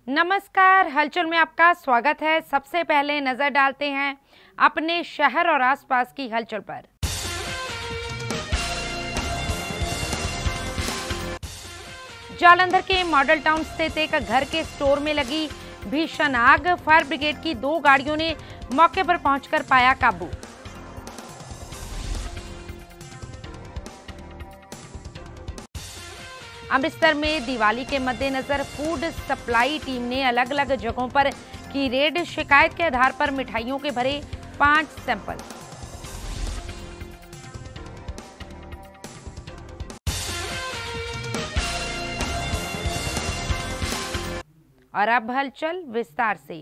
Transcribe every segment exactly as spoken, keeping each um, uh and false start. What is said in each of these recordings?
नमस्कार, हलचल में आपका स्वागत है। सबसे पहले नजर डालते हैं अपने शहर और आसपास की हलचल पर। जालंधर के मॉडल टाउन स्थित एक घर के स्टोर में लगी भीषण आग। फायर ब्रिगेड की दो गाड़ियों ने मौके पर पहुंचकर पाया काबू। अमृतसर में दिवाली के मद्देनजर फूड सप्लाई टीम ने अलग अलग जगहों पर की रेड। शिकायत के आधार पर मिठाइयों के भरे पांच सैंपल। और अब हलचल विस्तार से।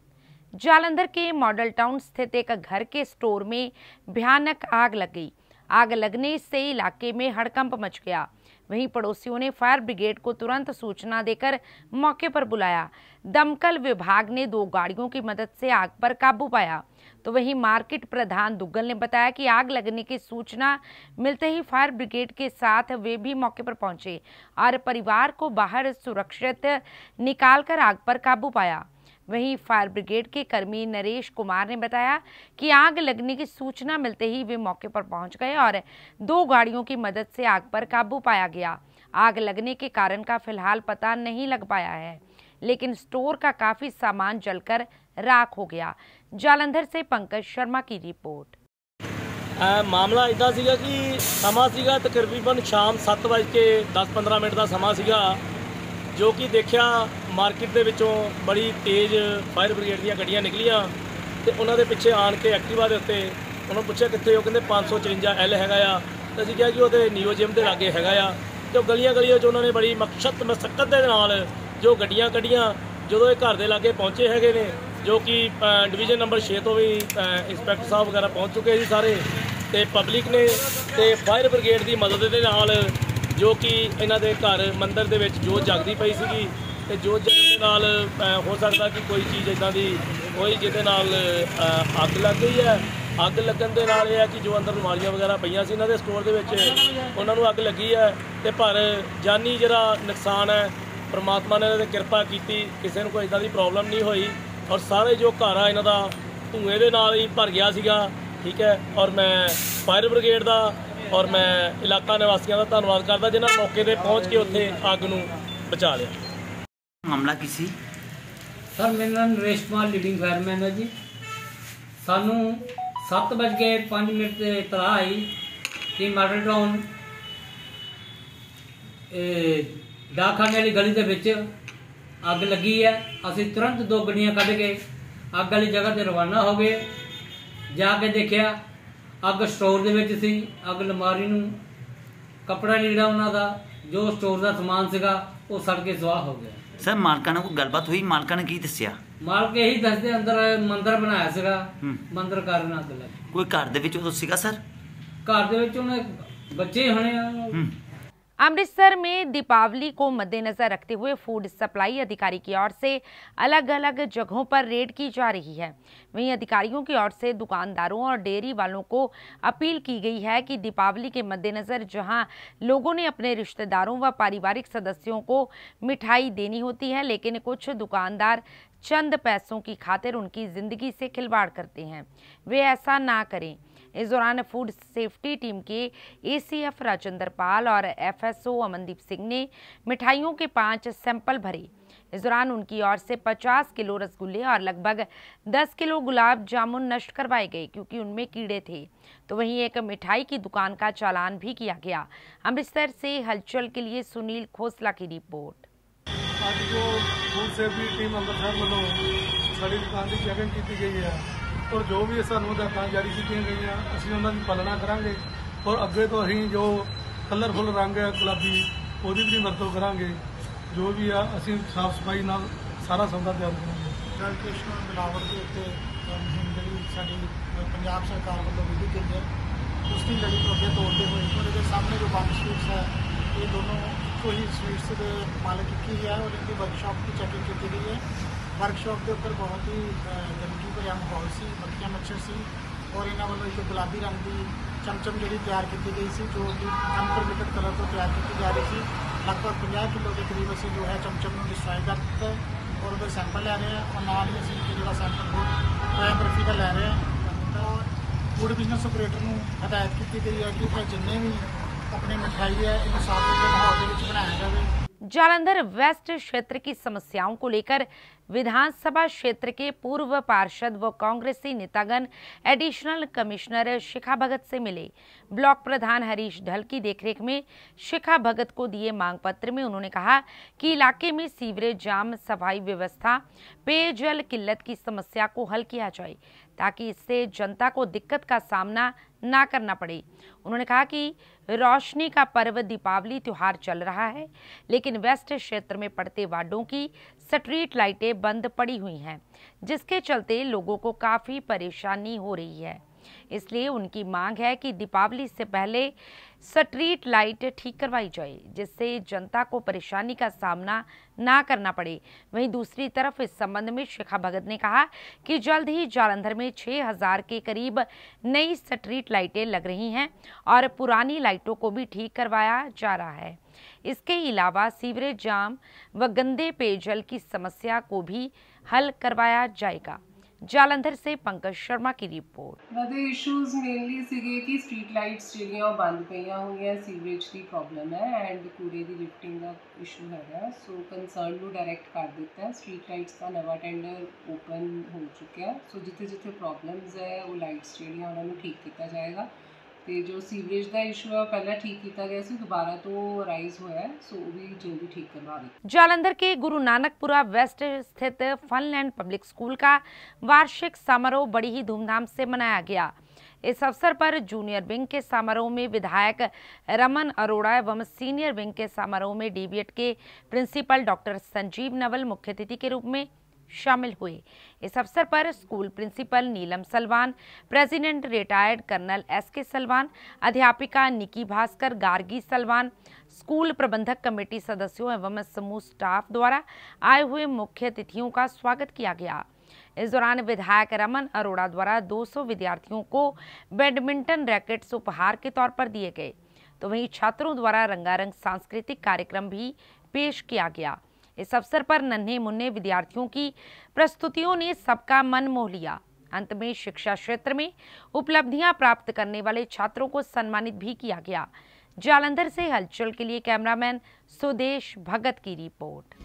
जालंधर के मॉडल टाउन स्थित एक घर के स्टोर में भयानक आग लग गई। आग लगने से इलाके में हड़कंप मच गया। वहीं पड़ोसियों ने फायर ब्रिगेड को तुरंत सूचना देकर मौके पर बुलाया। दमकल विभाग ने दो गाड़ियों की मदद से आग पर काबू पाया। तो वहीं मार्केट प्रधान दुग्गल ने बताया कि आग लगने की सूचना मिलते ही फायर ब्रिगेड के साथ वे भी मौके पर पहुंचे और परिवार को बाहर सुरक्षित निकालकर आग पर काबू पाया। वहीं फायर ब्रिगेड के कर्मी नरेश कुमार ने बताया कि आग लगने की सूचना मिलते ही वे मौके पर पहुंच गए और दो गाड़ियों की मदद से आग पर काबू पाया गया। आग लगने के कारण का फिलहाल पता नहीं लग पाया है, लेकिन स्टोर का काफी सामान जलकर राख हो गया। जालंधर से पंकज शर्मा की रिपोर्ट। आ, मामला इदा सीगा कि समा सीगा तकरीबन शाम सत्त बज के दस पंद्रह मिनट का समा सीगा, जो कि देखिया मार्केट के विचों बड़ी तेज़ फायर ब्रिगेड दी गड्डियां निकलियां ते उन्हां दे पिछे आन के एक्टिवा के उत्ते उन्होंने पूछा कितने वो कहते पाँच सौ चुरंजा एल हैगा आ। तो असीं कहा कि वो नीओ जिम के लागे हैगा आ। तो गलियां गलियां उन्होंने बड़ी मकसद मशक्कत के नाल जो गड्डियां कड्डियां जो घर के लागे पहुँचे है ने, जो कि डिवीजन नंबर छे तो भी इंस्पैक्टर साहब वगैरह पहुँच चुके हैं सारे, तो पब्लिक ने तो फायर ब्रिगेड की मदद के नाल जो कि इन्हां दे घर मंदिर दे विच जोत जगदी पई सीगी ते जोत जगण दे नाल हो सकदा कि कोई चीज़ इदां दी कोई जिहदे नाल अग लग गई है। अग लगन दे नाल यह है कि जो अंदर अलमारियां वगैरह पईयां सी इन्हां दे स्टोर दे विच उन्हां नूं अग लगी है ते पर जानी जिहड़ा नुकसान है परमात्मा ने किरपा कीती, किसी नूं कोई इदां दी प्रॉब्लम नहीं होई और सारे जो घर आ इन्हां दा धुएं दे नाल ही भर गया सीगा। ठीक है, और मैं फायर ब्रिगेड दा और मैं इलाका निवासियों का धन्यवाद करता जिन्होंने मौके पर पहुँच के उत्थे अग नूं बचा लिया। मामला की सी सर, मेरा नाम नरेश कुमार लीडिंग फायरमैन है जी। सानू सत्त बज के पाँच मिनट से इतला आई कि मॉडल टाउन डाकखाने वाली गली के विच अग लगी है। असीं तुरंत दो गड्डियां कढ़ के अग वाली जगह से रवाना हो गए। जाके देखिया अग स्टोर दे विच सी। अग अलमारी नूं कपड़ा लीड़ा उन्हां दा जो स्टोर का समान सीगा वो सड़ के सुआह हो गया। सर मालका ने कोई गलबात हुई? मालका ने की दस्सिया? मालक यही दसदे अंदर मंदिर बनाया सीगा, मंदिर कारण अग लगी। कोई घर दे विच उदों सीगा सर? घर दे विच उन्हें बच्चे होने। अमृतसर में दीपावली को मद्देनजर रखते हुए फूड सप्लाई अधिकारी की ओर से अलग अलग जगहों पर रेड की जा रही है। वहीं अधिकारियों की ओर से दुकानदारों और डेयरी वालों को अपील की गई है कि दीपावली के मद्देनजर जहां लोगों ने अपने रिश्तेदारों व पारिवारिक सदस्यों को मिठाई देनी होती है, लेकिन कुछ दुकानदार चंद पैसों की खातिर उनकी जिंदगी से खिलवाड़ करते हैं, वे ऐसा ना करें। इस दौरान फूड सेफ्टी टीम के एसीएफ राजेंद्र पाल और एफएसओ अमनदीप सिंह ने मिठाइयों के पांच सैंपल भरे। इस दौरान उनकी ओर से पचास किलो रसगुल्ले और लगभग दस किलो गुलाब जामुन नष्ट करवाए गए क्योंकि उनमें कीड़े थे। तो वहीं एक मिठाई की दुकान का चालान भी किया गया। अमृतसर से हलचल के लिए सुनील खोसला की रिपोर्ट। आज जो फूड सेफ्टी टीम अमृतसर वालों साड़ी दुकान की चैकिंग की गई है और जो भी सानू हदायतां जारी की गई असीं उन्हां दी पालना करांगे और अगे तो असीं जो कलरफुल रंग है गुलाबी ਉਹਦੀ भी वरतों करांगे। जो भी आ असीं साफ सफाई नाल सारा सौदा तैयार करांगे। ड्रग कृष्ण मिलावट के उत्ते मुहिम जी साडी पंजाब सरकार वालों विधि गई है, उसकी लड़ी को अगे तोड़ते हुए और इसके सामने जो बंद स्वीट्स है ये दोनों को ही स्वीट्स के मालिक की है और इनकी वर्कशॉप की चेकिंग की गई है। वर्कशॉप के ऊपर बहुत ही गंदगी भरिया माहौल से मक्खियां मच्छर से और इन्होंने वालों एक गुलाबी रंग की चमचम जी तैयार की गई सी जो कि अनपरमिटेड कलर तो तैयार की जा रही थी। लगभग पचास किलो के करीब असीं जो है चमचम डिस्ट्रॉय कर दिता है और ਉਹਦੇ ਸੈਂਪਲ ਲੈ ਰਹੇ ਹਾਂ ਔਰ ਨਾਲ ਹੀ ਅਸੀਂ ਜਿਹੜਾ ਸੈਂਪਲ ਬਰਫੀ ਦਾ ਲੈ ਰਹੇ ਹਾਂ ਔਰ ਫੂਡ ਬਿਜ਼ਨਸ ਆਪਰੇਟਰ ਨੂੰ ਹਦਾਇਤ ਕੀਤੀ ਗਈ ਹੈ ਕਿ ਜਿੰਨੇ ਵੀ अपनी मिठाई है इन साफ सुथरे माहौल के विच बनाया जाए। जालंधर वेस्ट क्षेत्र की समस्याओं को लेकर विधानसभा क्षेत्र के पूर्व पार्षद व कांग्रेसी नेतागण एडिशनल कमिश्नर शिखा भगत से मिले। ब्लॉक प्रधान हरीश ढल की देखरेख में शिखा भगत को दिए मांग पत्र में उन्होंने कहा कि इलाके में सीवरेज जाम, सफाई व्यवस्था, पेयजल किल्लत की समस्या को हल किया जाए ताकि इससे जनता को दिक्कत का सामना ना करना पड़े। उन्होंने कहा कि रोशनी का पर्व दीपावली त्योहार चल रहा है, लेकिन वेस्ट क्षेत्र में पड़ते वार्डों की स्ट्रीट लाइटें बंद पड़ी हुई हैं, जिसके चलते लोगों को काफ़ी परेशानी हो रही है। इसलिए उनकी मांग है कि दीपावली से पहले स्ट्रीट लाइट ठीक करवाई जाए, जिससे जनता को परेशानी का सामना ना करना पड़े। वहीं दूसरी तरफ इस संबंध में शिखा भगत ने कहा कि जल्द ही जालंधर में छह हज़ार के करीब नई स्ट्रीट लाइटें लग रही हैं और पुरानी लाइटों को भी ठीक करवाया जा रहा है। इसके अलावा सीवरेज जाम व गंदे पेयजल की समस्या को भी हल करवाया जाएगा। जालंधर से पंकज शर्मा की रिपोर्ट। द इश्यूज मेनली सीगे कि स्ट्रीट लाइट्स ਜਿਹੜੀਆਂ ਬੰਦ ਪਈਆਂ ਹੋਈਆਂ ਸੀਵਰੇਜ ਦੀ ਪ੍ਰੋਬਲਮ ਹੈ ਐਂਡ ਕੂੜੇ ਦੀ ਲਿਫਟਿੰਗ ਦਾ ਇਸ਼ੂ ਹੈਗਾ ਸੋ ਕੰਸਰਨ ਨੂੰ ਡਾਇਰੈਕਟ ਕਰ ਦਿੱਤਾ ਹੈ। ਸਟਰੀਟ ਲਾਈਟਸ ਦਾ ਨਵਾਂ ਟੈਂਡਰ ਓਪਨ ਹੋ ਚੁੱਕਿਆ ਸੋ ਜਿੱਥੇ ਜਿੱਥੇ ਪ੍ਰੋਬਲਮਸ ਹੈ ਉਹ ਲਾਈਟਸ ਜਿਹੜੀਆਂ ਉਹਨਾਂ ਨੂੰ ਠੀਕ ਕੀਤਾ ਜਾਏਗਾ ਤੇ ਜੋ ਸੀਵਰੇਜ ਦਾ ਇਸ਼ੂ ਹੈ ਪਹਿਲਾਂ ਠੀਕ ਕੀਤਾ ਗਿਆ ਸੀ ਦੁਬਾਰਾ ਤੋਂ ਰਾਈਜ਼ ਹੋਇਆ ਸੋ ਉਹ ਵੀ ਜਲਦੀ ठीक करवा दें। जालंधर के गुरु नानकपुरा वेस्ट स्थित फनलैंड पब्लिक स्कूल का वार्षिक समारोह बड़ी ही धूमधाम से मनाया गया। इस अवसर पर जूनियर विंग के समारोह में विधायक रमन अरोड़ा एवं सीनियर विंग के समारोह में डीबीएड के प्रिंसिपल डॉक्टर संजीव नवल मुख्य अतिथि के रूप में शामिल हुए। इस अवसर पर school principal Neelam Salwan, president retired colonel S K Salwan, अध्यापिका निकी भास्कर, गार्गी सलवान, स्कूल प्रबंधक कमेटी सदस्यों एवं समूह स्टाफ द्वारा आए हुए मुख्य अतिथियों का स्वागत किया गया। इस दौरान विधायक रमन अरोड़ा द्वारा दो सौ विद्यार्थियों को बैडमिंटन रैकेट्स उपहार के तौर पर दिए गए, तो वहीं छात्रों द्वारा रंगारंग सांस्कृतिक कार्यक्रम भी पेश किया गया। इस अवसर पर नन्हे मुन्ने विद्यार्थियों की प्रस्तुतियों ने सबका मन मोह लिया। अंत में शिक्षा क्षेत्र में उपलब्धियां प्राप्त करने वाले छात्रों को सम्मानित भी किया गया। जालंधर से हलचल के लिए कैमरामैन सुदेश भगत की report.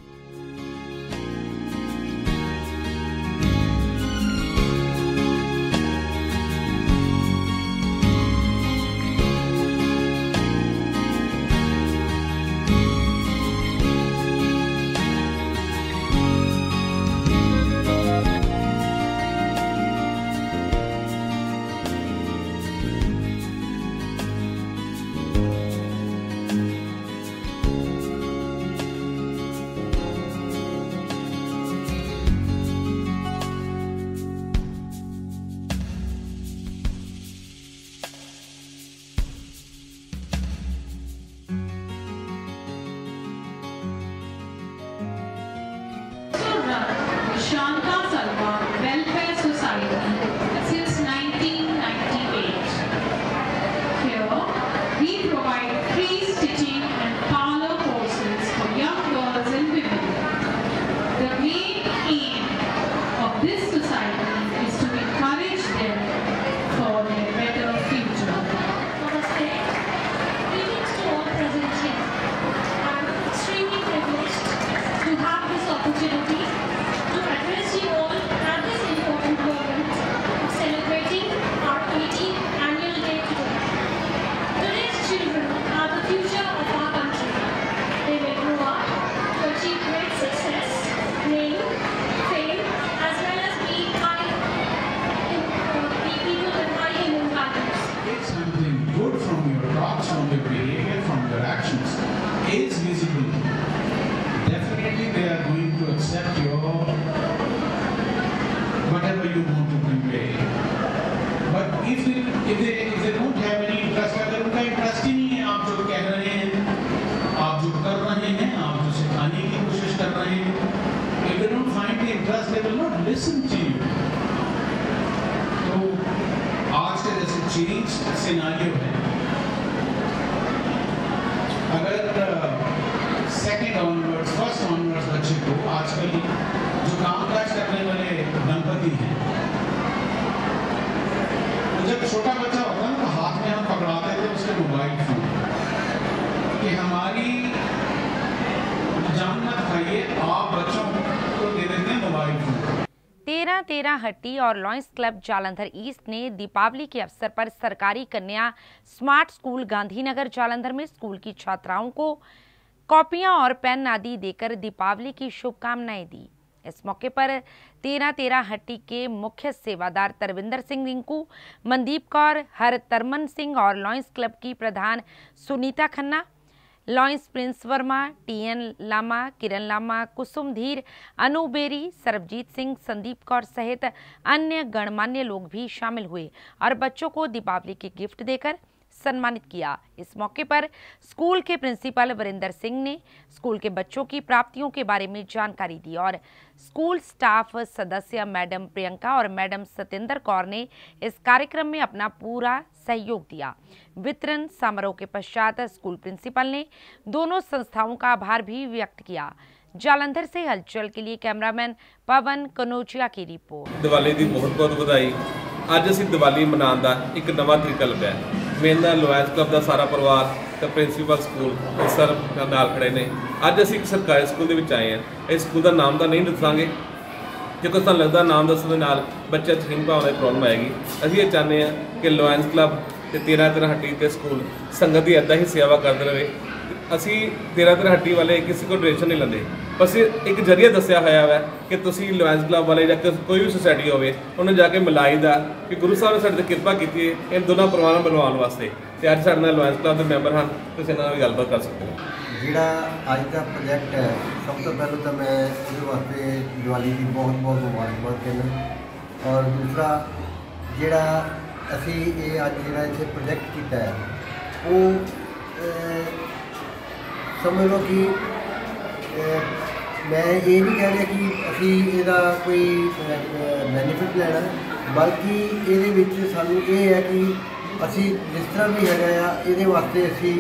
Shanta Salman Welfare Society since nineteen ninety-eight. Here, we provide free stitching and parlor courses for young girls and women. The main aim of this society is to encourage them for their better future. Namaste. Greetings to all present here. I am extremely privileged to have this opportunity to address you all at this important moment of celebrating our eighteenth annual day today. Today's children are the future of our country. They will grow up to achieve great success, name, fame, as well as be high in, uh, be people with high human values. If something good from your talks, from your behavior, from your actions is visible, definitely they are going to accept your whatever you want to convey. But if they, if they if they don't have any interest, अगर उनका interest ही नहीं है आप जो कह रहे हैं, आप जो कर रहे हैं, आप जो सिखाने की कोशिश कर रहे हैं, if they don't find the interest, they will not listen to you. तो आज का जैसे चेंज सिनेरियो है, अगर सेकेंड ऑनवर्ड्स फर्स्ट ऑनवर्ड्स बच्चे को आजकल करती हैं। तो जब छोटा बच्चा होता है ना, तो हाथ में हम पकड़ाते थे उसके मोबाइल फोन कि हमारी जान मत खाइए, आप बच्चों को दे देते हैं मोबाइल फोन। तेरह तेरह हट्टी और लॉयंस क्लब जालंधर ईस्ट ने दीपावली के अवसर पर सरकारी कन्या स्मार्ट स्कूल गांधीनगर जालंधर में स्कूल की छात्राओं को कॉपियां और पेन आदि देकर दीपावली की शुभकामनाएं दी। इस मौके पर तेरह तेरह हट्टी के मुख्य सेवादार तरविंदर सिंह रिंकू, मनदीप कौर, हरतरमन सिंह और लॉयंस क्लब की प्रधान Sunita Khanna, lions Prince Verma, T N, Kiran Lama, Kusum Dhir, Anu Beri, Sarabjit Singh, Sandeep Kaur सहित अन्य गणमान्य लोग भी शामिल हुए और बच्चों को दीपावली के गिफ्ट देकर सम्मानित किया। इस मौके पर स्कूल के प्रिंसिपल वरिंदर सिंह ने स्कूल के बच्चों की प्राप्तियों के बारे में जानकारी दी और स्कूल स्टाफ सदस्य मैडम प्रियंका और मैडम सत्येंद्र कौर ने इस कार्यक्रम में अपना पूरा सहयोग दिया। वितरण समारोह के पश्चात स्कूल प्रिंसिपल ने दोनों संस्थाओं का आभार भी व्यक्त किया। जालंधर से हलचल के लिए कैमरामैन पवन कनोजिया की रिपोर्ट। दिवाली की बहुत बहुत बधाई। अज असीं दिवाली मनाउण दा एक नवा तरीका लभ्या। मेरे नाल लॉयंस क्लब का सारा परिवार तो प्रिंसीपल स्कूल सर नाल खड़े ने। अज असीं एक सरकारी स्कूल दे विच आए हैं। इस स्कूल का नाम तो नहीं दसांगे क्योंकि सानूं लगदा नाम दस्सण दे नाल बच्चे यकीन भावना की प्रॉब्लम आएगी। असीं ये चाहते हैं कि लॉयंस क्लब ते तेरह तेरह हट्टी के स्कूल संगत की इदां ही सेवा करते रहे। असीं तेरह तेरह हट्टी वाले किसी को डोनेशन नहीं लेंदे, बस एक जरिया दस्सिया होया है कि तुसीं लॉयंस क्लब वाले या कोई भी सोसाइटी होवे उन्हें जाके मिलाईदा कि गुरु साहब ने साडे ते किरपा कीती है इन दोनों परिवारों ਨੂੰ ਮਿਲਵਾਉਣ वास्ते। ते अज साडे नाल लॉयंस क्लब के मैंबर हैं, तुसीं इन्हां नाल गलबात कर सकते हो। ਜਿਹੜਾ ਅੱਜ ਦਾ ਪ੍ਰੋਜੈਕਟ ਹੈ, ਸਭ ਤੋਂ ਪਹਿਲਾਂ ਤਾਂ ਮੈਂ ਉਹਦੇ ਵਾਸਤੇ ਦੀਵਾਲੀ ਦੀ ਬਹੁਤ ਬਹੁਤ ਮੁਬਾਰਕਬਾਦ ਕਹਿੰਦਾ। ਔਰ ਦੂਸਰਾ ਜਿਹੜਾ ਅਸੀਂ ਇਹ ਅੱਜ ਜਿਹੜਾ ਇੱਥੇ ਪ੍ਰੋਜੈਕਟ ਕੀਤਾ ਹੈ ਉਹ ਸਮਝ ਲਓ ਕਿ मैं ये नहीं कह रहा कि असी इहदा कोई बेनीफिट लैना, बल्कि ये सानू ये है कि असी जिस तरह भी है ये वास्ते असी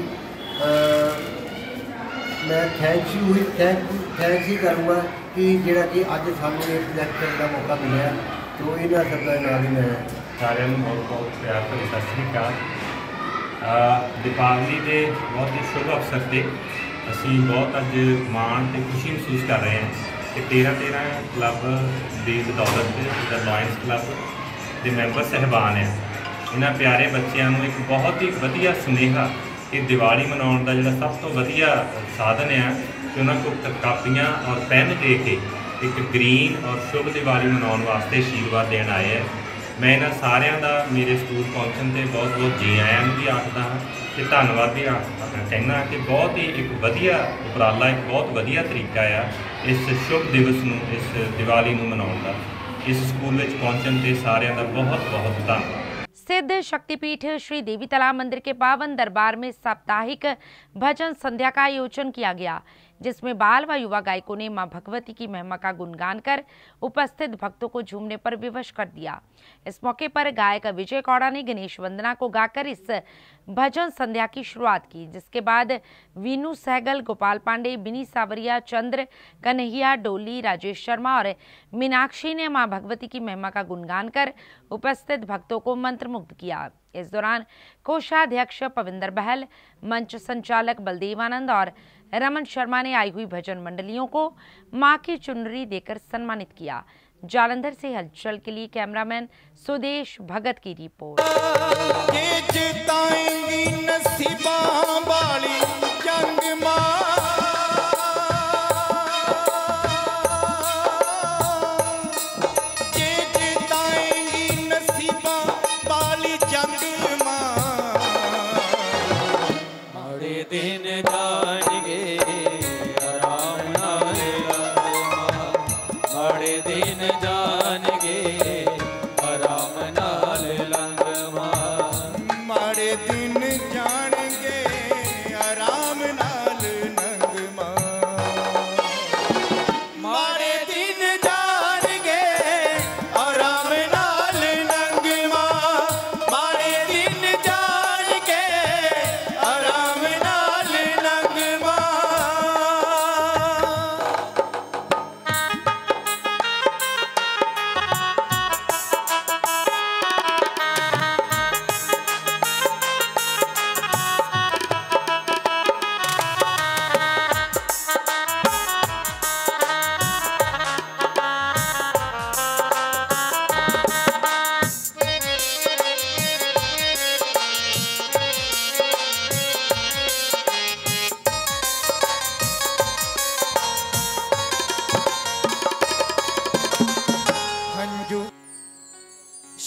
मैं थैंक्स यू ही थैंक थैंक्स ही करूँगा कि जोड़ा कि अज सानू ये प्रोजैक्ट करने का मौका मिले। तो इन्होंने सबका नाम ही मैं सारे बहुत बहुत प्यार भरी सत श्री अकाल। दीपावली के बहुत ही शुभ अवसर से असी बहुत अज माण ते खुशी महसूस कर रहे हैं कि तेरह तेरह क्लब की बदौलत जिदा लॉयंस क्लब के मैंबर साहबान है इन्होंने प्यारे बच्चों को एक बहुत ही वधिया सुनेहा कि दिवाली मनाउण दा जिहड़ा सब तो वधिया साधन है कि उन्होंने को कापियाँ और पेन दे के एक ग्रीन और शुभ दिवाली मनाउण वास्ते आशीर्वाद देण आए हैं। मैं इन्होंने सारिਆਂ ਦਾ मेरे स्कूल पहुँचने से बहुत बहुत जी आयां भी आखदा हाँ कि धन्नवाद भी कहना कि बहुत ही एक वधिया उपराला, एक बहुत वधिया तरीका आ इस शुभ दिवस नूं, इस दिवाली नूं मनाउण दा। इस स्कूल विच पहुँचण ते सारिਆਂ ਦਾ बहुत बहुत धन्नवाद। सिद्ध शक्तिपीठ श्री देवी तालाब मंदिर के पावन दरबार में साप्ताहिक भजन संध्या का आयोजन किया गया, जिसमें बाल व युवा गायकों ने मां भगवती की महिमा का गुणगान कर उपस्थित भक्तों को झूमने पर विवश कर दिया। इस मौके पर गायक विजय कौड़ा ने गणेश वंदना को गाकर इस भजन संध्या की शुरुआत की, जिसके बाद वीनू सहगल, गोपाल पांडे, बिनी सावरिया, चंद्र कन्हैया, डोली, राजेश शर्मा और मीनाक्षी ने मां भगवती की महिमा का गुणगान कर उपस्थित भक्तों को मंत्रमुग्ध किया। इस दौरान कोषाध्यक्ष पविंदर बहल, मंच संचालक बलदेव आनंद और रमन शर्मा ने आई हुई भजन मंडलियों को मां की चुनरी देकर सम्मानित किया। जालंधर से हलचल के लिए कैमरामैन सुदेश भगत की रिपोर्ट।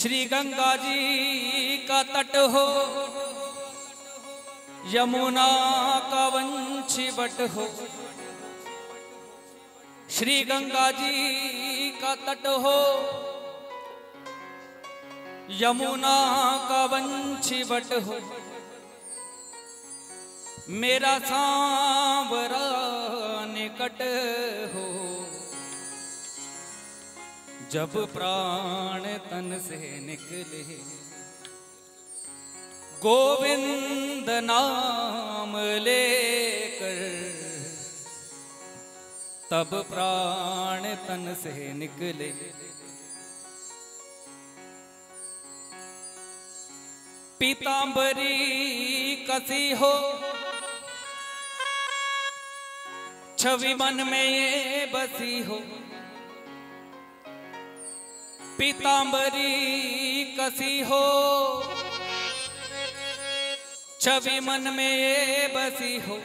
श्री गंगा जी का तट हो, यमुना का वंशी बट हो। श्री गंगा जी का तट हो, यमुना का वंशी बट हो। मेरा सांवरा निकट हो, जब प्राण तन से निकले। गोविंद नाम लेकर, तब प्राण तन से निकले। पीतांबरी कसी हो, छवि मन में ये बसी हो। पीतांबरी कसी हो, छवि मन में ये बसी हो।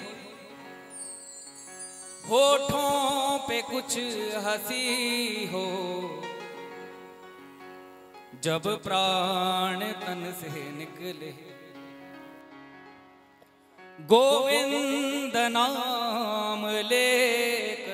होठों पे कुछ हंसी हो, जब प्राण तन से निकले। गोविंद नाम लेकर,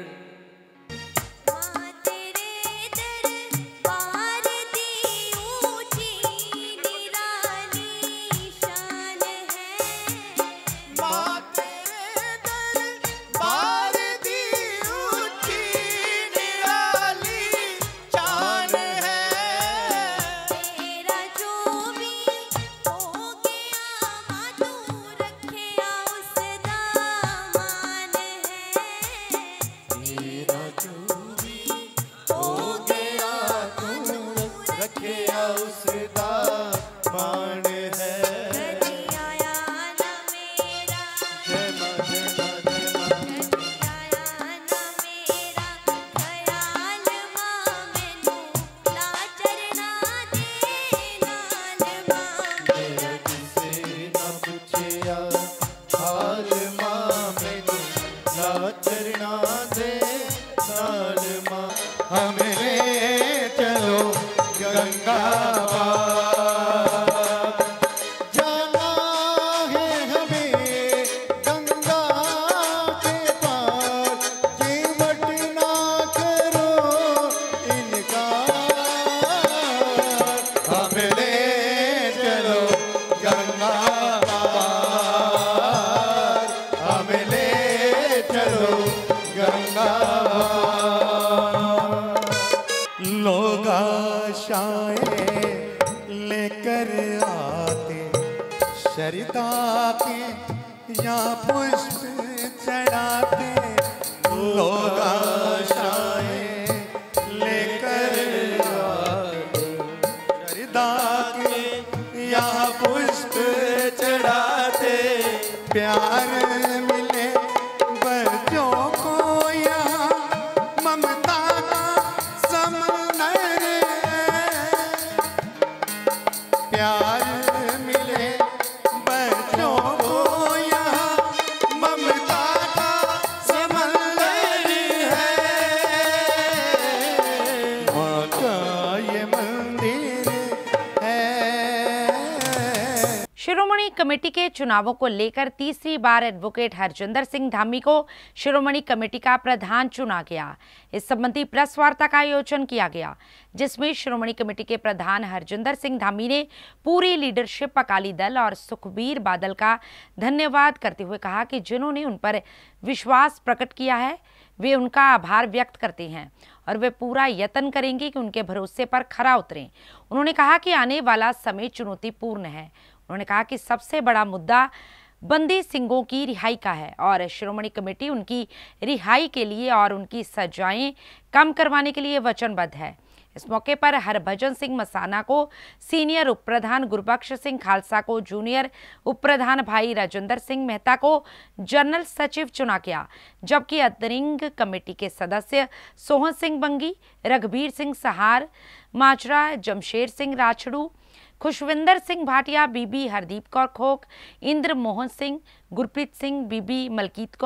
कमेटी के चुनावों को लेकर तीसरी बार एडवोकेट हरजिंदर सिंह धामी को शिरोमणि कमेटी का प्रधान चुना गया। इस संबंधी प्रेस वार्ता का आयोजन किया गया, जिसमें शिरोमणि कमेटी के प्रधान हरजिंदर सिंह धामी ने पूरी लीडरशिप, अकाली दल और सुखबीर बादल का धन्यवाद करते हुए कहा कि जिन्होंने उन पर विश्वास प्रकट किया है, वे उनका आभार व्यक्त करते हैं और वे पूरा यत्न करेंगे कि उनके भरोसे पर खरा उतरें। उन्होंने कहा कि आने वाला समय चुनौतीपूर्ण है। उन्होंने कहा कि सबसे बड़ा मुद्दा बंदी सिंहों की रिहाई का है और शिरोमणि कमेटी उनकी रिहाई के लिए और उनकी सजाएं कम करवाने के लिए वचनबद्ध है। इस मौके पर हरभजन सिंह मसाना को सीनियर उप प्रधान, गुरबख्श सिंह खालसा को जूनियर उप प्रधान, भाई राजेंद्र सिंह मेहता को जनरल सचिव चुना गया, जबकि अंतरिंग कमेटी के सदस्य सोहन सिंह बंगी, रघबीर सिंह सहार, माजरा, जमशेर सिंह राछड़ू, खुशविंदर सिंह भाटिया, बीबी हरदीप कौर खोक, इंद्र मोहन सिंह, गुरप्रीत सिंह, बीबी मलकीत कौर,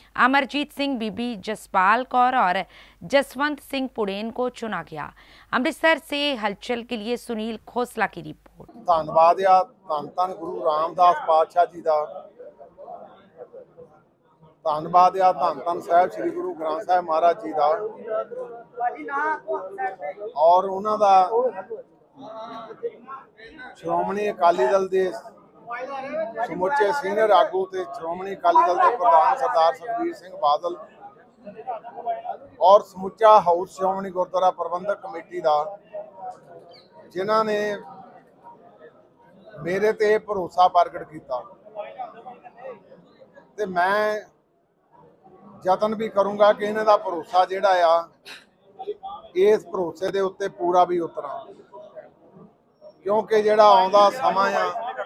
अमरजीत सिंह, बीबी जसपाल कौर और जसवंत सिंह पुड़ेन को चुना गया। अमृतसर से हलचल के लिए सुनील खोसला की रिपोर्ट। धन्यवाद आ धन धन गुरु रामदास पातशाह जी का, धन्यवाद आ धन धन साहब श्री गुरु ग्रंथ साहब महाराज जी का और उन्हों का श्रोमणी अकाली दल के समुचे सीनियर आगू ते श्रोमणी अकाली दल के प्रधान सरदार सुखबीर सिंह बादल और समुचा हाउस श्रोमणी गुरुद्वारा प्रबंधक कमेटी का, जिन्हों ने मेरे ते भरोसा प्रगट किया ते मैं यतन भी करूँगा कि इन्हां दा भरोसा जिहड़ा आ इस भरोसे दे उत्ते पूरा भी उतरा, क्योंकि जिहड़ा आउंदा समा आ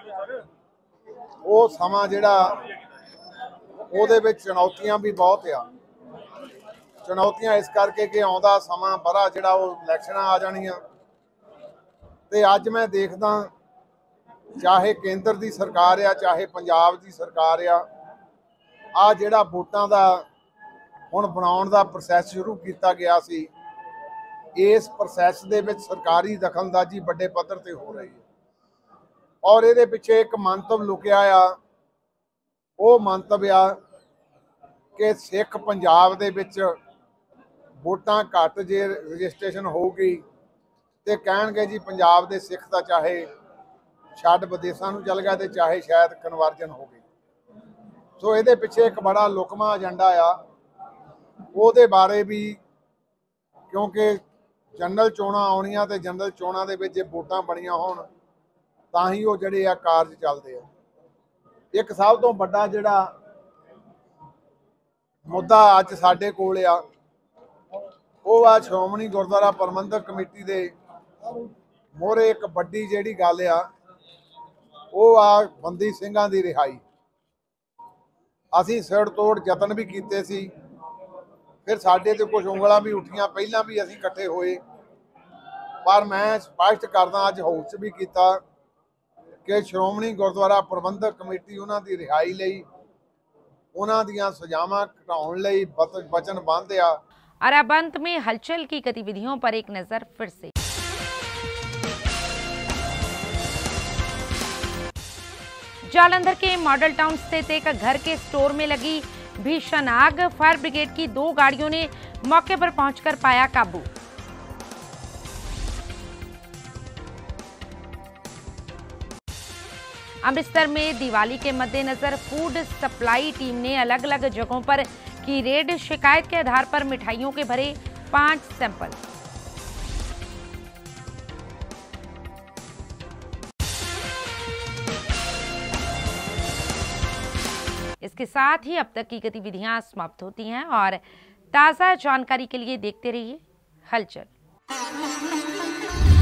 वो समा जिहड़ा ਉਹਦੇ ਵਿੱਚ चुनौतियां भी बहुत आ। चुनौतियां इस करके कि आउंदा समा बड़ा जिहड़ा वो इलैक्शन आ जाणियां ते अज मैं देखदा चाहे केंद्र की सरकार आ चाहे पंजाब की सरकार आ आ जिहड़ा वोटां दा हुण बनाउण दा प्रोसैस शुरू किया गया सी, इस प्रोसैस दे विच सरकारी दखलअंदाजी बड़े पद्धर ते हो रही है और इहदे पिछे एक मंतव लुकिया आ। वो मंतव आ कि सिख पंजाब दे विच वोटां घट जे रजिस्ट्रेशन होगी तो कहणगे जी पंजाब दे सिख तां चाहे छड्ड विदेशां नूं चल गया तो चाहे शायद कन्वर्जन हो गई। सो इहदे पिछे एक बड़ा लुकमा एजेंडा आ, ਉਹਦੇ बारे भी क्योंकि जनरल चोणां आउणियां ते जनरल चोणां दे विच जे वोटां बणियां होण तां ही वो जिहड़े आ कारज चलदे आ। एक सब तो वड्डा जिहड़ा मुद्दा अज साडे कोल आ ਉਹ आ श्रोमणी गुरुद्वारा प्रबंधक कमेटी दे मोहरे एक वड्डी जिहड़ी गल आ ਉਹ आ बंदी ਸਿੰਘਾਂ ਦੀ रिहाई। ਅਸੀਂ सिर तोड़ यतन भी कीते सी, फिर साडे ते कुछ उंगलां भी उठियां, पहलां भी असीं इकट्ठे होए, पर मैं स्पष्ट करदा अज हाउस भी कीता कि श्रोमणी गुरुद्वारा प्रबंधक कमेटी उन्हां दी रिहाई लई उन्हां दीयां सजावां घटाउण लई वचनबद्ध आ। और अब अंत में हलचल की गतिविधियों पर एक नजर फिर से। जालंधर के मॉडल टाउन स्थित एक घर के स्टोर में लगी भीषण आग, फायर ब्रिगेड की दो गाड़ियों ने मौके पर पहुंचकर पाया काबू। अमृतसर में दिवाली के मद्देनजर फूड सप्लाई टीम ने अलग अलग जगहों पर की रेड, शिकायत के आधार पर मिठाइयों के भरे पांच सैंपल। इसके साथ ही अब तक की गतिविधियां समाप्त होती हैं और ताज़ा जानकारी के लिए देखते रहिए हलचल।